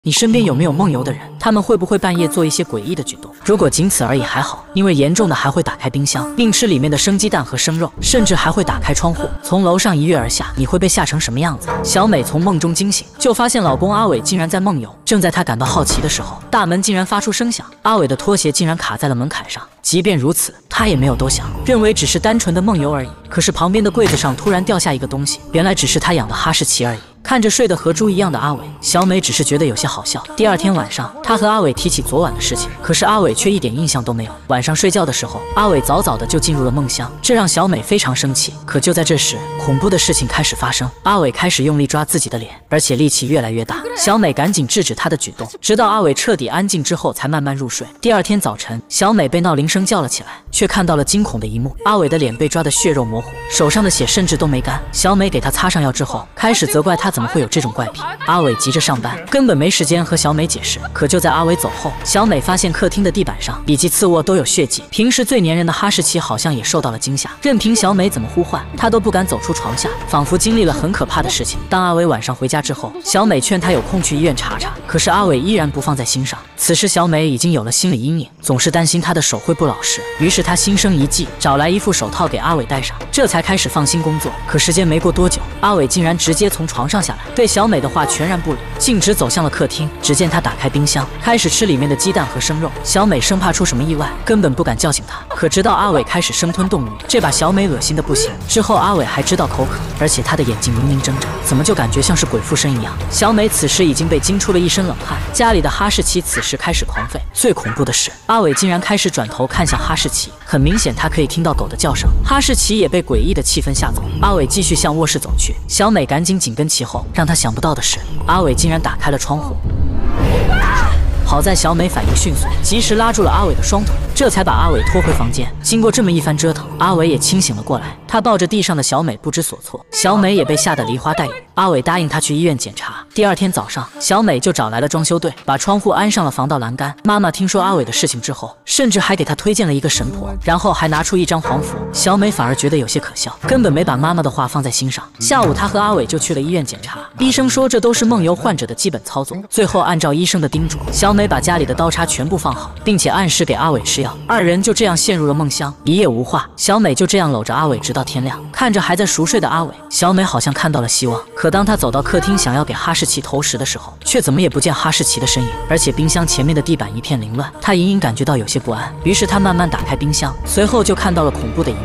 你身边有没有梦游的人？他们会不会半夜做一些诡异的举动？如果仅此而已还好，因为严重的还会打开冰箱，并吃里面的生鸡蛋和生肉，甚至还会打开窗户，从楼上一跃而下。你会被吓成什么样子？小美从梦中惊醒，就发现老公阿伟竟然在梦游。正在她感到好奇的时候，大门竟然发出声响，阿伟的拖鞋竟然卡在了门槛上。即便如此，她也没有多想，认为只是单纯的梦游而已。可是旁边的柜子上突然掉下一个东西，原来只是她养的哈士奇而已。看着睡得和猪一样的阿伟，小美只是觉得有些好笑。第二天晚上，她和阿伟提起昨晚的事情，可是阿伟却一点印象都没有。晚上睡觉的时候，阿伟早早的就进入了梦乡，这让小美非常生气。可就在这时，恐怖的事情开始发生，阿伟开始用力抓自己的脸，而且力气越来越大。小美赶紧制止他的举动，直到阿伟彻底安静之后，才慢慢入睡。第二天早晨，小美被闹铃声叫了起来，却看到了惊恐的一幕：阿伟的脸被抓得血肉模糊，手上的血甚至都没干。小美给他擦上药之后，开始责怪他怎么会有这种怪癖。阿伟急着上班，根本没时间和小美解释。可就在阿伟走后，小美发现客厅的地板上以及次卧都有血迹，平时最粘人的哈士奇好像也受到了惊吓，任凭小美怎么呼唤，她都不敢走出床下，仿佛经历了很可怕的事情。当阿伟晚上回家之后，小美劝他有空去医院查查，可是阿伟依然不放在心上。此时小美已经有了心理阴影，总是担心他的手会不老实，于是她心生一计，找来一副手套给阿伟戴上，这才开始放心工作。可时间没过多久，阿伟竟然直接从床上下来，对小美的话全然不理，径直走向了客厅。只见他打开冰箱，开始吃里面的鸡蛋和生肉。小美生怕出什么意外，根本不敢叫醒他。可直到阿伟开始生吞动物，这把小美恶心的不行。之后阿伟还知道口渴，而且他的眼睛明明睁着，怎么就感觉像是鬼附身一样？小美此时已经被惊出了一身冷汗，家里的哈士奇此时开始狂吠。最恐怖的是，阿伟竟然开始转头看向哈士奇，很明显他可以听到狗的叫声。哈士奇也被诡异的气氛吓走。阿伟继续向卧室走去，小美赶紧紧跟其后。让他想不到的是，阿伟竟然打开了窗户。好在小美反应迅速，及时拉住了阿伟的双腿，这才把阿伟拖回房间。经过这么一番折腾，阿伟也清醒了过来。他抱着地上的小美不知所措，小美也被吓得梨花带雨。阿伟答应他去医院检查。第二天早上，小美就找来了装修队，把窗户安上了防盗栏杆。妈妈听说阿伟的事情之后，甚至还给他推荐了一个神婆，然后还拿出一张黄符。小美反而觉得有些可笑，根本没把妈妈的话放在心上。下午，她和阿伟就去了医院检查，医生说这都是梦游患者的基本操作。最后按照医生的叮嘱，小美把家里的刀叉全部放好，并且按时给阿伟吃药。二人就这样陷入了梦乡，一夜无话。小美就这样搂着阿伟直到天亮。看着还在熟睡的阿伟，小美好像看到了希望。可当她走到客厅想要给哈士奇投食的时候，却怎么也不见哈士奇的身影，而且冰箱前面的地板一片凌乱。她隐隐感觉到有些不安，于是她慢慢打开冰箱，随后就看到了恐怖的一幕。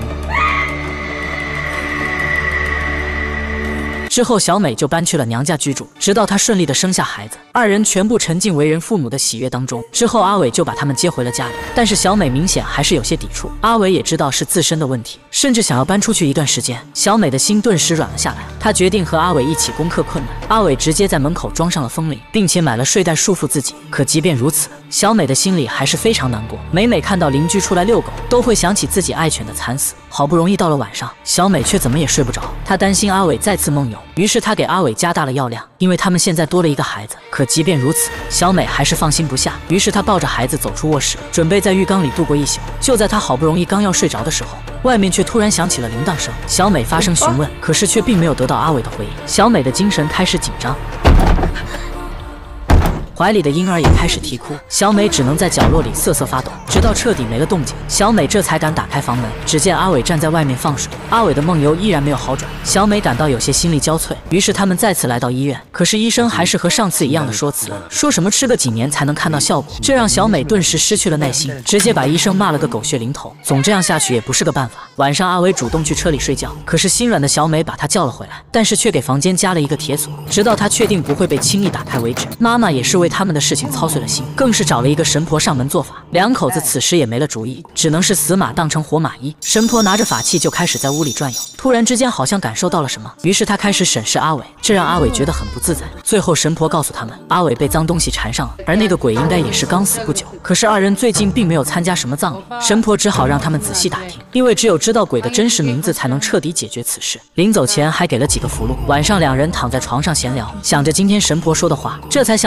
之后，小美就搬去了娘家居住，直到她顺利的生下孩子，二人全部沉浸为人父母的喜悦当中。之后，阿伟就把他们接回了家里，但是小美明显还是有些抵触。阿伟也知道是自身的问题，甚至想要搬出去一段时间。小美的心顿时软了下来，她决定和阿伟一起攻克困难。阿伟直接在门口装上了风铃，并且买了睡袋束缚自己。可即便如此，小美的心里还是非常难过。每每看到邻居出来遛狗，都会想起自己爱犬的惨死。好不容易到了晚上，小美却怎么也睡不着，她担心阿伟再次梦游。于是他给阿伟加大了药量，因为他们现在多了一个孩子。可即便如此，小美还是放心不下。于是她抱着孩子走出卧室，准备在浴缸里度过一宿。就在她好不容易刚要睡着的时候，外面却突然响起了铃铛声。小美发声询问，可是却并没有得到阿伟的回应。小美的精神开始紧张，怀里的婴儿也开始啼哭，小美只能在角落里瑟瑟发抖，直到彻底没了动静，小美这才敢打开房门。只见阿伟站在外面放水，阿伟的梦游依然没有好转，小美感到有些心力交瘁。于是他们再次来到医院，可是医生还是和上次一样的说辞，说什么吃个几年才能看到效果，这让小美顿时失去了耐心，直接把医生骂了个狗血淋头。总这样下去也不是个办法。晚上阿伟主动去车里睡觉，可是心软的小美把他叫了回来，但是却给房间加了一个铁锁，直到他确定不会被轻易打开为止。妈妈也是为他们的事情操碎了心，更是找了一个神婆上门做法。两口子此时也没了主意，只能是死马当成活马医。神婆拿着法器就开始在屋里转悠，突然之间好像感受到了什么，于是他开始审视阿伟，这让阿伟觉得很不自在。最后神婆告诉他们，阿伟被脏东西缠上了，而那个鬼应该也是刚死不久。可是二人最近并没有参加什么葬礼，神婆只好让他们仔细打听，因为只有知道鬼的真实名字才能彻底解决此事。临走前还给了几个符箓。晚上两人躺在床上闲聊，想着今天神婆说的话，这才想起好久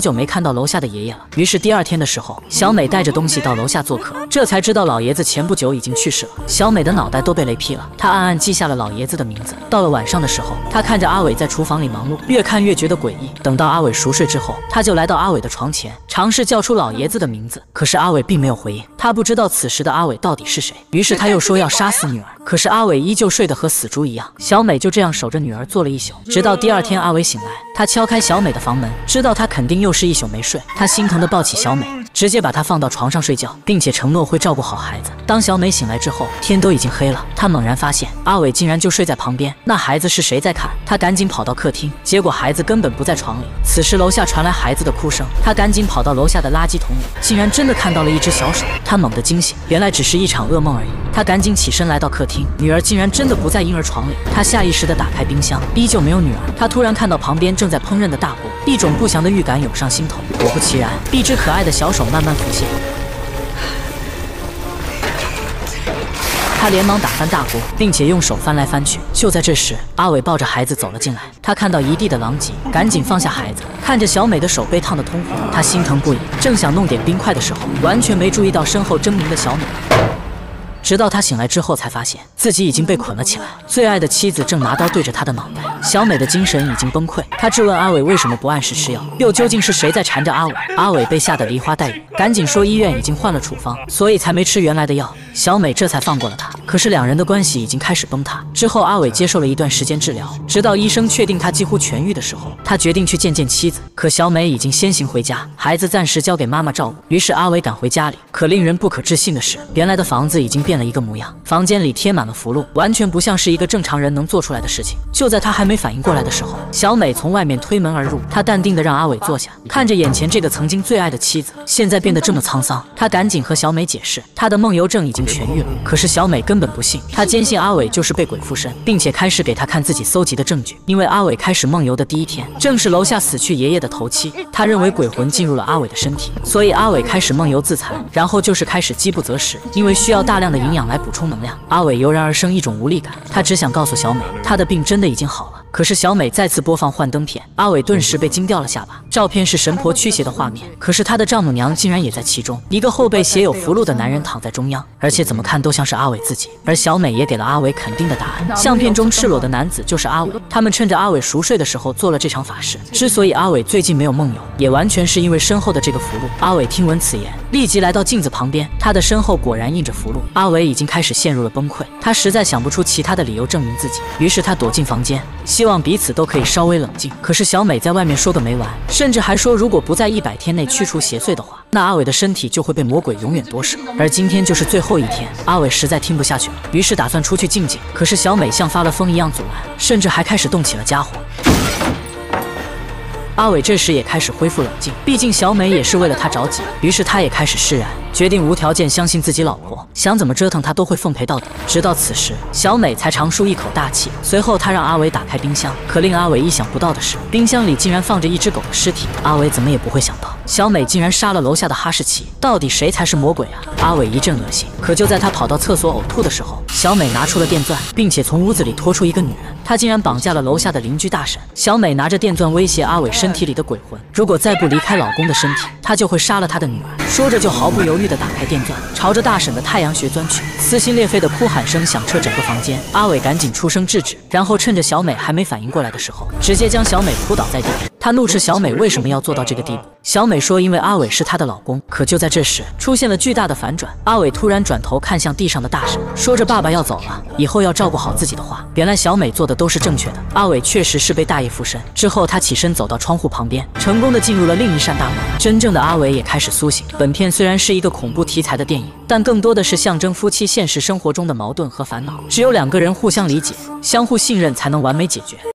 久没看到楼下的爷爷了。于是第二天的时候，小美带着东西到楼下做客，这才知道老爷子前不久已经去世了。小美的脑袋都被雷劈了，她暗暗记下了老爷子的名字。到了晚上的时候，她看着阿伟在厨房里忙碌，越看越觉得诡异。等到阿伟熟睡之后，她就来到阿伟的床前，尝试叫出老爷子的名字，可是阿伟并没有回应。她不知道此时的阿伟到底是谁，于是她又说要杀死女儿，可是阿伟依旧睡得和死猪一样。小美就这样守着女儿坐了一宿，直到第二天阿伟醒来，他敲开小美的房门，知道她肯定又是一宿没睡，他心疼地抱起小美，直接把她放到床上睡觉，并且承诺会照顾好孩子。当小美醒来之后，天都已经黑了，她猛然发现阿伟竟然就睡在旁边，那孩子是谁在看？她赶紧跑到客厅，结果孩子根本不在床里。此时楼下传来孩子的哭声，她赶紧跑到楼下的垃圾桶里，竟然真的看到了一只小手。她猛地惊醒，原来只是一场噩梦而已。她赶紧起身来到客厅，女儿竟然真的不在婴儿床里。她下意识地打开冰箱，依旧没有女儿。她突然看到旁边正在烹饪的大锅，一种不祥的预感涌上心头。果不其然，一只可爱的小手慢慢浮现。他连忙打翻大锅，并且用手翻来翻去。就在这时，阿伟抱着孩子走了进来，他看到一地的狼藉，赶紧放下孩子，看着小美的手被烫得通红，他心疼不已，正想弄点冰块的时候，完全没注意到身后狰狞的小美。直到他醒来之后，才发现自己已经被捆了起来，最爱的妻子正拿刀对着他的脑袋。小美的精神已经崩溃，她质问阿伟为什么不按时吃药，又究竟是谁在缠着阿伟？阿伟被吓得梨花带雨，赶紧说医院已经换了处方，所以才没吃原来的药。小美这才放过了他。可是两人的关系已经开始崩塌。之后阿伟接受了一段时间治疗，直到医生确定他几乎痊愈的时候，他决定去见见妻子。可小美已经先行回家，孩子暂时交给妈妈照顾。于是阿伟赶回家里，可令人不可置信的是，原来的房子已经变了一个模样，房间里贴满了符箓，完全不像是一个正常人能做出来的事情。就在他还没反应过来的时候，小美从外面推门而入，她淡定地让阿伟坐下，看着眼前这个曾经最爱的妻子，现在变得这么沧桑，她赶紧和小美解释，她的梦游症已经痊愈了。可是小美根本不信，她坚信阿伟就是被鬼附身，并且开始给她看自己搜集的证据。因为阿伟开始梦游的第一天，正是楼下死去爷爷的头七，他认为鬼魂进入了阿伟的身体，所以阿伟开始梦游自残，然后就是开始饥不择食，因为需要大量的营养来补充能量。阿伟油然而生一种无力感，他只想告诉小美，他的病真的已经好了。可是小美再次播放幻灯片，阿伟顿时被惊掉了下巴。照片是神婆驱邪的画面，可是他的丈母娘竟然也在其中，一个后背写有符箓的男人躺在中央，而且怎么看都像是阿伟自己。而小美也给了阿伟肯定的答案，相片中赤裸的男子就是阿伟。他们趁着阿伟熟睡的时候做了这场法事。之所以阿伟最近没有梦游，也完全是因为身后的这个符箓。阿伟听闻此言，立即来到镜子旁边，他的身后果然印着符箓。阿伟已经开始陷入了崩溃，他实在想不出其他的理由证明自己，于是他躲进房间，希望彼此都可以稍微冷静。可是小美在外面说个没完，甚至还说如果不在100天内驱除邪祟的话，那阿伟的身体就会被魔鬼永远夺舍。而今天就是最后一天，阿伟实在听不下去了，于是打算出去静静。可是小美像发了疯一样阻拦，甚至还开始动起了家伙。阿伟这时也开始恢复冷静，毕竟小美也是为了他着急，于是他也开始释然，决定无条件相信自己老婆，想怎么折腾他都会奉陪到底。直到此时，小美才长舒一口大气，随后她让阿伟打开冰箱，可令阿伟意想不到的是，冰箱里竟然放着一只狗的尸体。阿伟怎么也不会想到，小美竟然杀了楼下的哈士奇，到底谁才是魔鬼啊？阿伟一阵恶心。可就在他跑到厕所呕吐的时候，小美拿出了电钻，并且从屋子里拖出一个女人，她竟然绑架了楼下的邻居大婶。小美拿着电钻威胁阿伟身体里的鬼魂，如果再不离开老公的身体，她就会杀了他的女儿。说着就毫不犹豫地打开电钻，朝着大婶的太阳穴钻去。撕心裂肺的哭喊声响彻整个房间，阿伟赶紧出声制止，然后趁着小美还没反应过来的时候，直接将小美扑倒在地。他怒斥小美为什么要做到这个地步。小美说因为阿伟是她的老公。可就在这时，出现了巨大的反转，阿伟突然转头看向地上的大婶，说着爸爸要走了，以后要照顾好自己的话。原来小美做的都是正确的，阿伟确实是被大爷附身。之后他起身走到窗户旁边，成功的进入了另一扇大门。真正的阿伟也开始苏醒。本片虽然是一个恐怖题材的电影，但更多的是象征夫妻现实生活中的矛盾和烦恼。只有2个人互相理解、相互信任，才能完美解决。